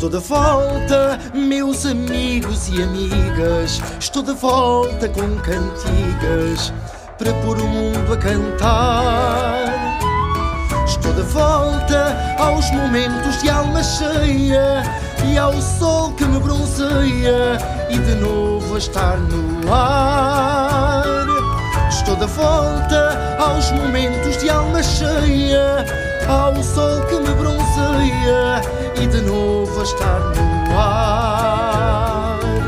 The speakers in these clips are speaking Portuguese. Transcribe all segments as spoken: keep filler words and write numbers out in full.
Estou de volta, meus amigos e amigas. Estou de volta com cantigas para pôr o mundo a cantar. Estou de volta aos momentos de alma cheia e ao sol que me bronzeia e de novo a estar no ar. Estou de volta aos momentos de alma cheia, ao sol que me bronzeia e de novo a estar no ar.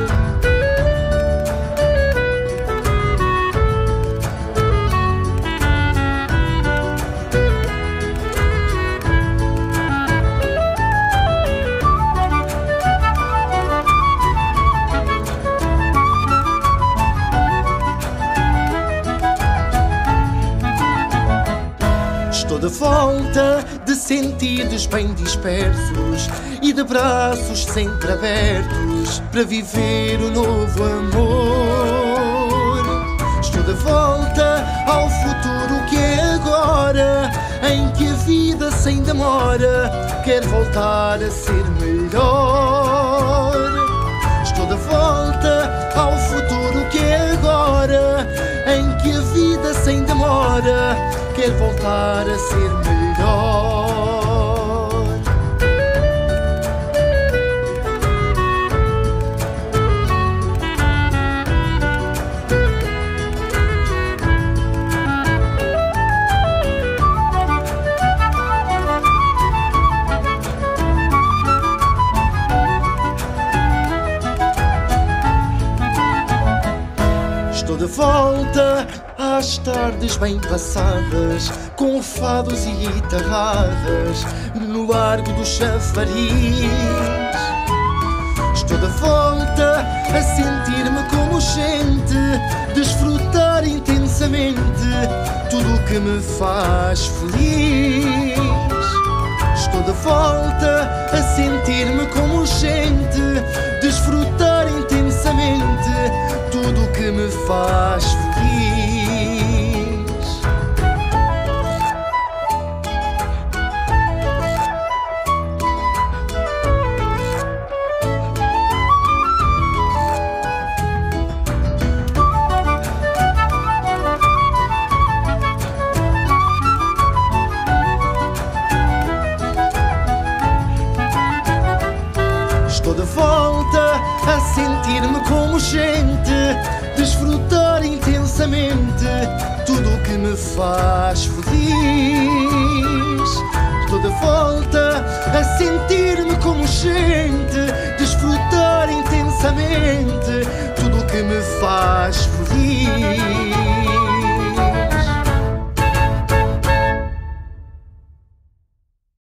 Estou de volta de sentidos bem dispersos e de braços sempre abertos para viver o novo amor. Estou de volta ao futuro que é agora, em que a vida sem demora quer voltar a ser melhor. Estou de volta ao futuro que é agora, em que a vida sem demora quer voltar a ser melhor. Estou de volta às tardes bem passadas, com fados e guitarradas no largo do chafariz. Estou de volta a sentir-me como gente, desfrutar intensamente tudo o que me faz feliz. Estou de volta a sentir-me como gente, desfrutar intensamente tudo o que me faz feliz. Estou de volta a sentir-me como gente, desfrutar intensamente tudo o que me faz feliz. Estou de volta a sentir-me como gente, desfrutar intensamente